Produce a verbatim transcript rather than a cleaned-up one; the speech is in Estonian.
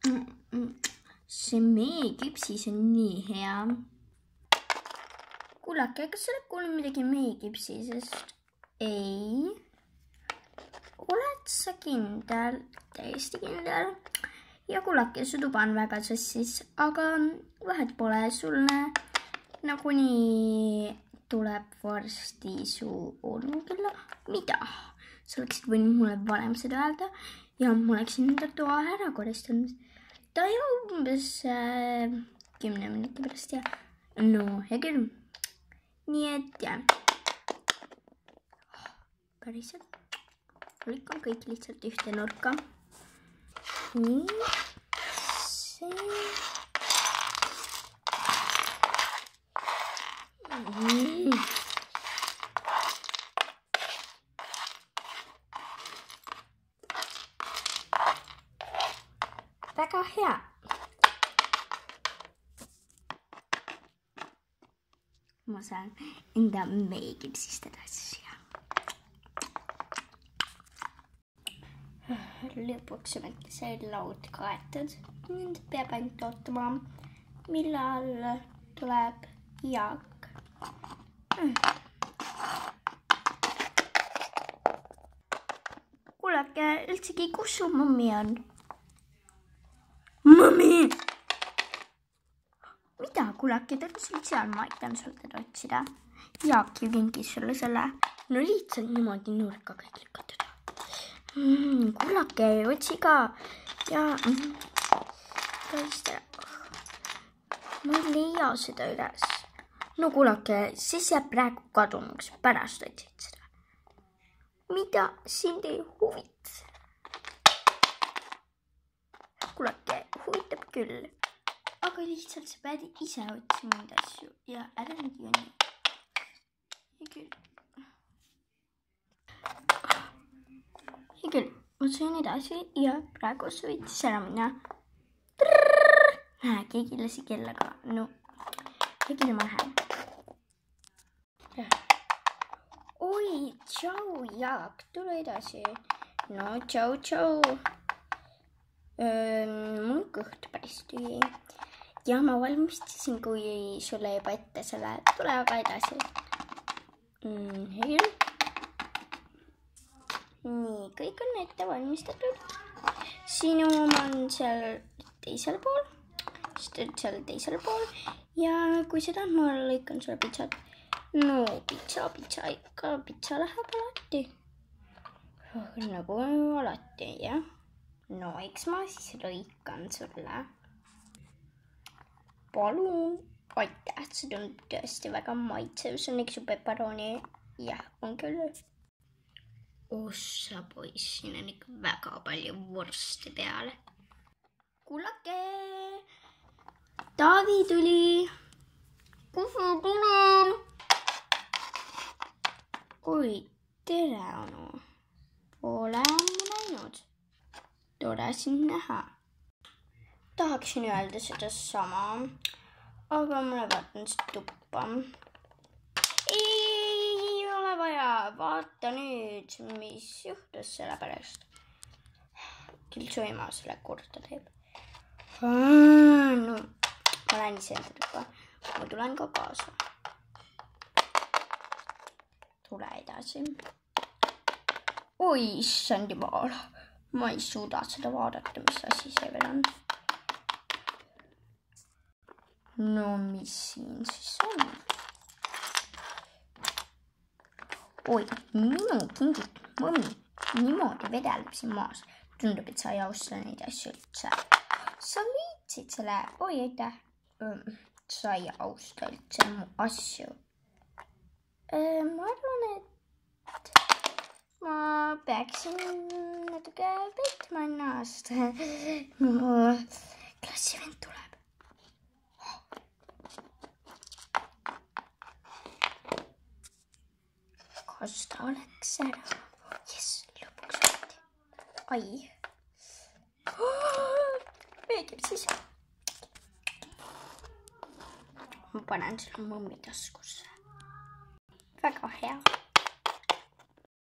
see meekipsis on nii hea. Kuulake, kas sa oled kuulnud midagi meekipsisest? Ei. Oled sa kindel? Täiesti kindel. Ja kuulake, su tuba on väga sassis, aga vahet pole sulle. Nagunii tuleb varsti su onu kella. Mida? Sa oleksid võinud mulle varem seda öelda ja ma oleksin enda toa ära koristanud. Ta ei umbes äh, kümne minuti pärast ja no, hea küll. Nii et jah. Päriselt. Lükkan kõik lihtsalt ühte nurka. Nii. See. Nii. Väga hea. Ma saan enda meekipsist edasi siia. Lõpuks ometi sai laud kaetud. Nüüd peab ainult ootama, millal tuleb Jaak. Kuulake, üldsegi kus su mammi on? Mammi! Mida, kuulake, ta on seal, ma aitan sul teda otsida. Jaak ju kinkis sulle selle. No lihtsalt niimoodi nurka kõik lükatud. Mm, kuulake, otsi ka. Ja mm, ma ei leia seda üles. No kuulake, siis jääb praegu kadunuks. Pärast otsid seda. Mida sind ei huvitse? Kuulake, huvitab küll. Aga lihtsalt sa pead ise otsima neid asju ja ära nüüd ju nii. Ja küll. Ja küll, ma sõin edasi ja praegu sa võitis ära minna. Näe, keegi lasi kellaga. No, ja küll ma lähen. Oi, tšau, Jaak, tule edasi. No, tšau, tšau. Mul on kõht päris tühi. Ja ma valmistasin, kui sulle juba ette selle. Tule aga edasi. Mm, hei. Nii, kõik on ette valmistatud. Sinu on seal teisel pool. Siis seal teisel pool. Ja kui seda on, ma lõikan sulle pitsat. No, pitsa, pitsa ikka. Pitsa läheb alati. Nagu alati, jah. No, eks ma siis lõikan sulle. Palun. Aitäh, see on tõesti väga maitsev. See on üks su pepperoni. Jah, on küll. Ossa poiss, siin on ikka väga palju vorsti peale. Kuulake. Taavi tuli. Kuhu tulen? Oi, tere, Anu. Pole ammu näinud. Tore sind näha. Tahaksin öelda seda sama, aga ma vaatan seda tuppa. Ei ole vaja, vaata nüüd, mis juhtus selle pärast. Küll su ema selle korda teeb. No, ma lähen ise enda tuppa. Ma tulen ka kaasa. Tule edasi. Oi, issand jumal. Ma ei suuda seda vaadata, mis asi see veel on. No, mis siin siis on? Oi, minu kingid mõmmi niimoodi vedeleb siin maas. Tundub, et sa ei austa neid asju üldse. Sa liitsid selle. Oi, aitäh. Sa ei austa üldse mu asju. Ma arvan, et ma peaksin natuke petma ennast. No, klassivend tuleb. Kas ta oleks ära? Jess, lõpuks võeti. Ai. Meegib siis. Ma panen selle mõmmi taskusse. Väga hea.